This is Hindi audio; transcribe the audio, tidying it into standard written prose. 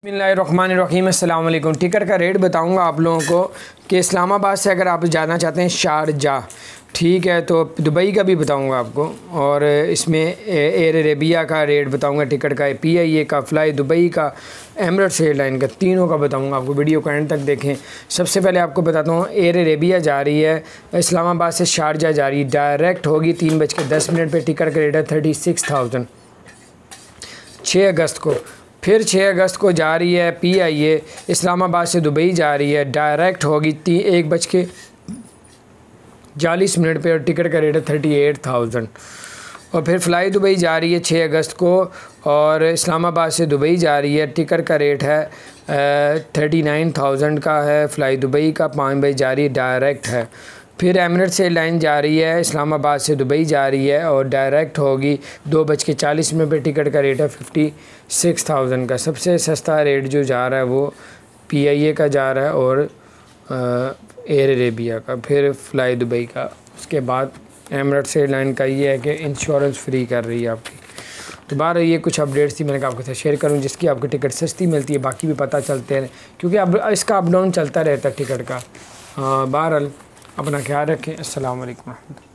बिस्मिल्लाहिर्रहमानिर्रहीम अस्सलाम वालेकुम। टिकट का रेट बताऊंगा आप लोगों को कि इस्लामाबाद से अगर आप जाना चाहते हैं शारजा, ठीक है, तो दुबई का भी बताऊंगा आपको, और इसमें एयर अरेबिया का रेट बताऊंगा, टिकट का, PIA का, फ्लाई दुबई का, एमिरेट्स एयरलाइन का, तीनों का बताऊंगा आपको। वीडियो को एंड तक देखें। सबसे पहले आपको बताता हूँ, एयर अरेबिया जा रही है इस्लामाबाद से शारजा जा रही है, डायरेक्ट होगी 3:10 पर। टिकट का रेट है 36,000 6 अगस्त को। फिर 6 अगस्त को जा रही है PIA इस्लामाबाद से दुबई जा रही है, डायरेक्ट होगी 1:40 पे और टिकट का रेट है 38,000। और फिर फ़्लाई दुबई जा रही है 6 अगस्त को और इस्लामाबाद से दुबई जा रही है, टिकट का रेट है 39,000 का है। फ़्लाई दुबई का 5 बजे जा रही है, डायरेक्ट है। फिर एमिरेट्स एयरलाइन जा रही है इस्लामाबाद से दुबई जा रही है और डायरेक्ट होगी 2:40 पे। टिकट का रेट है 56,000 का। सबसे सस्ता रेट जो जा रहा है वो PIA का जा रहा है और एयर अरेबिया का, फिर फ़्लाई दुबई का। उसके बाद एमिरेट्स एयरलाइन का ये है कि इंश्योरेंस फ्री कर रही है आपकी। तो बाहर ये कुछ अपडेट्स थी, मैंने कहा आपके साथ शेयर करूँ, जिसकी आपकी टिकट सस्ती मिलती है, बाकी भी पता चलते हैं, क्योंकि अब इसका अप डाउन चलता रहता है टिकट का। बहरहाल अपना ख्याल रखें। अस्सलाम वालेकुम।